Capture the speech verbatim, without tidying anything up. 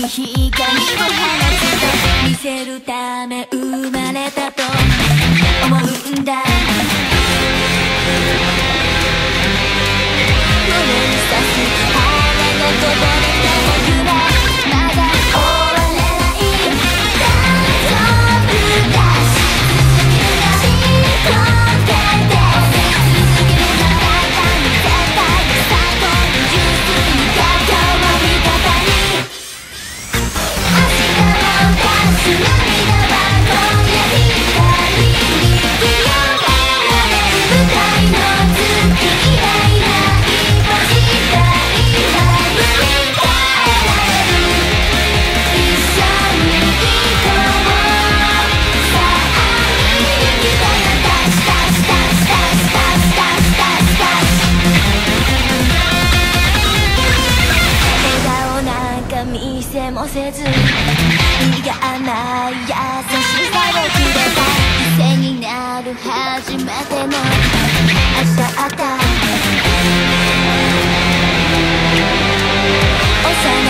光を放つと見せるため生まれたと思うんだ。胸に刺す羽がこぼれても夢まだ終われない大丈夫だし信じてて続けるなら絶対に最高に純粋に今日の味方に明日を出す涙は今夜光に清められる舞台の月イライラ一歩したいライブに変えられる一緒に行こうさあ見に来たよダッシュダッシュダッシュダッシュダッシュダッシュダッシュダッシュ笑顔なんか見せもせず苦甘い優しさをくれた癖になる初めての朝だ幼